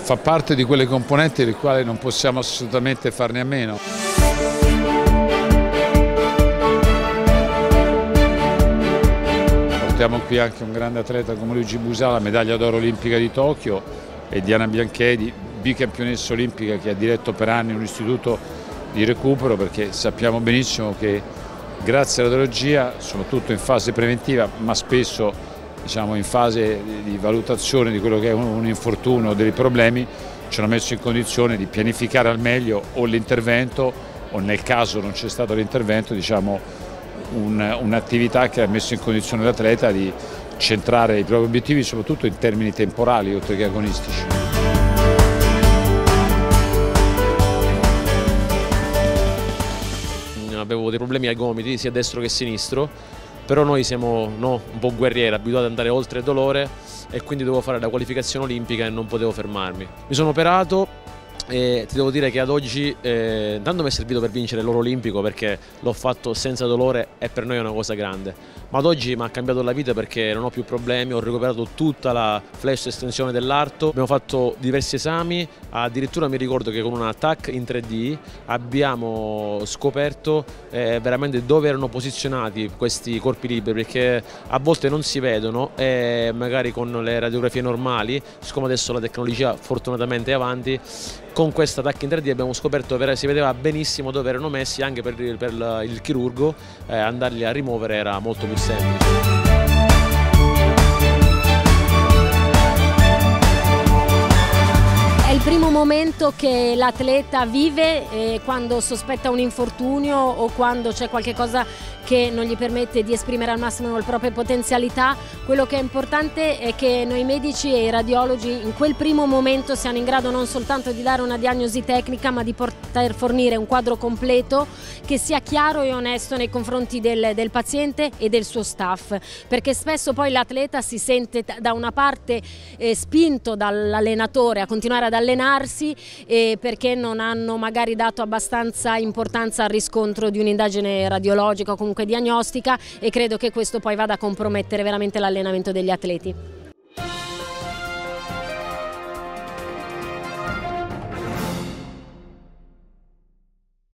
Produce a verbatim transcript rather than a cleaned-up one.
fa parte di quelle componenti delle quali non possiamo assolutamente farne a meno. Portiamo qui anche un grande atleta come Luigi Busala, medaglia d'oro olimpica di Tokyo, e Diana Bianchedi, bicampionessa olimpica, che ha diretto per anni un istituto di recupero, perché sappiamo benissimo che grazie alla radiologia, soprattutto in fase preventiva, ma spesso diciamo, in fase di valutazione di quello che è un infortunio o dei problemi, ci hanno messo in condizione di pianificare al meglio o l'intervento o, nel caso non c'è stato l'intervento, diciamo, un'attività un che ha messo in condizione l'atleta di centrare i propri obiettivi soprattutto in termini temporali oltre che agonistici. Avevo dei problemi ai gomiti sia destro che sinistro, però noi siamo no, un po' guerrieri, abituati ad andare oltre il dolore, e quindi dovevo fare la qualificazione olimpica e non potevo fermarmi. Mi sono operato e ti devo dire che ad oggi eh, tanto mi è servito per vincere l'oro olimpico, perché l'ho fatto senza dolore e per noi è una cosa grande, ma ad oggi mi ha cambiato la vita perché non ho più problemi, ho recuperato tutta la flash estensione dell'arto, abbiamo fatto diversi esami, addirittura mi ricordo che con una T A C in tre D abbiamo scoperto eh, veramente dove erano posizionati questi corpi liberi, perché a volte non si vedono e magari con le radiografie normali, siccome adesso la tecnologia fortunatamente è avanti, con questa T A C in tre D abbiamo scoperto che si vedeva benissimo dove erano messi, anche per, per il chirurgo eh, andarli a rimuovere era molto più semplice. È il primo momento che l'atleta vive eh, quando sospetta un infortunio o quando c'è qualche cosa che non gli permette di esprimere al massimo le proprie potenzialità. Quello che è importante è che noi medici e i radiologi in quel primo momento siano in grado non soltanto di dare una diagnosi tecnica, ma di poter fornire un quadro completo che sia chiaro e onesto nei confronti del, del paziente e del suo staff, perché spesso poi l'atleta si sente da una parte eh, spinto dall'allenatore a continuare ad allenarsi eh, perché non hanno magari dato abbastanza importanza al riscontro di un'indagine radiologica o comunque diagnostica, e credo che questo poi vada a compromettere veramente l'allenamento degli atleti.